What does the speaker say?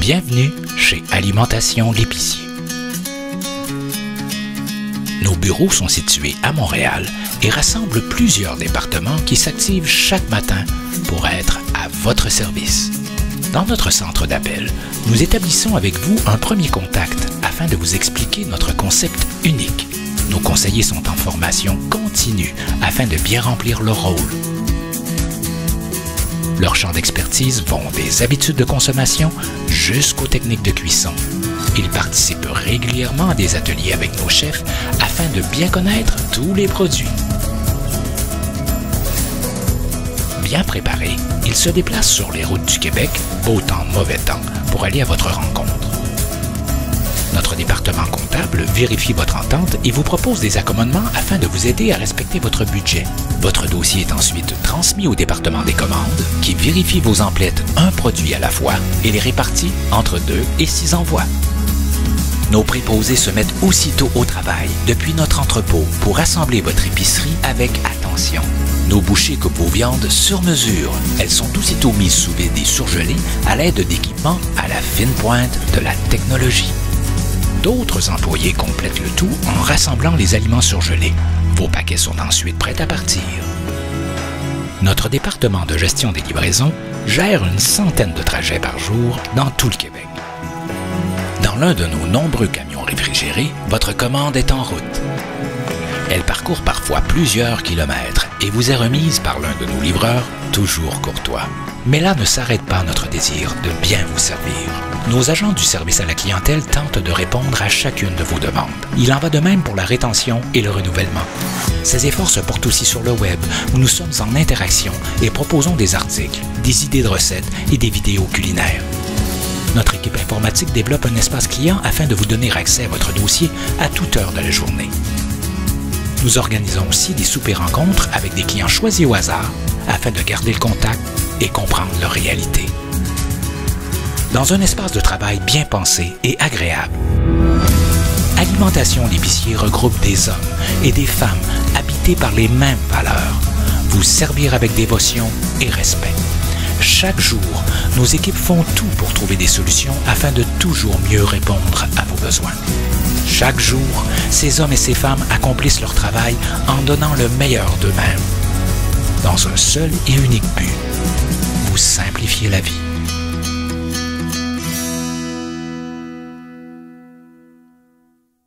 Bienvenue chez Alimentation L'Épicier. Nos bureaux sont situés à Montréal et rassemblent plusieurs départements qui s'activent chaque matin pour être à votre service. Dans notre centre d'appel, nous établissons avec vous un premier contact afin de vous expliquer notre concept unique. Nos conseillers sont en formation continue afin de bien remplir leur rôle. Leurs champs d'expertise vont des habitudes de consommation jusqu'aux techniques de cuisson. Ils participent régulièrement à des ateliers avec nos chefs afin de bien connaître tous les produits. Bien préparés, ils se déplacent sur les routes du Québec, beau temps, mauvais temps, pour aller à votre rencontre. Notre département comptable vérifie votre entente et vous propose des accommodements afin de vous aider à respecter votre budget. Votre dossier est ensuite transmis au département des commandes qui vérifie vos emplettes un produit à la fois et les répartit entre 2 et 6 envois. Nos préposés se mettent aussitôt au travail depuis notre entrepôt pour assembler votre épicerie avec attention. Nos bouchers coupent vos viandes sur mesure. Elles sont aussitôt mises sous vide et surgelées à l'aide d'équipements à la fine pointe de la technologie. D'autres employés complètent le tout en rassemblant les aliments surgelés. Vos paquets sont ensuite prêts à partir. Notre département de gestion des livraisons gère une centaine de trajets par jour dans tout le Québec. Dans l'un de nos nombreux camions réfrigérés, votre commande est en route. Elle parcourt parfois plusieurs kilomètres et vous est remise par l'un de nos livreurs, toujours courtois. Mais là ne s'arrête pas notre désir de bien vous servir. Nos agents du service à la clientèle tentent de répondre à chacune de vos demandes. Il en va de même pour la rétention et le renouvellement. Ces efforts se portent aussi sur le web, où nous sommes en interaction et proposons des articles, des idées de recettes et des vidéos culinaires. Notre équipe informatique développe un espace client afin de vous donner accès à votre dossier à toute heure de la journée. Nous organisons aussi des soupers-rencontres avec des clients choisis au hasard afin de garder le contact et comprendre leur réalité. Dans un espace de travail bien pensé et agréable. Alimentation L'Épicier regroupe des hommes et des femmes habités par les mêmes valeurs. Vous servir avec dévotion et respect. Chaque jour, nos équipes font tout pour trouver des solutions afin de toujours mieux répondre à vos besoins. Chaque jour, ces hommes et ces femmes accomplissent leur travail en donnant le meilleur d'eux-mêmes. Dans un seul et unique but, vous simplifier la vie.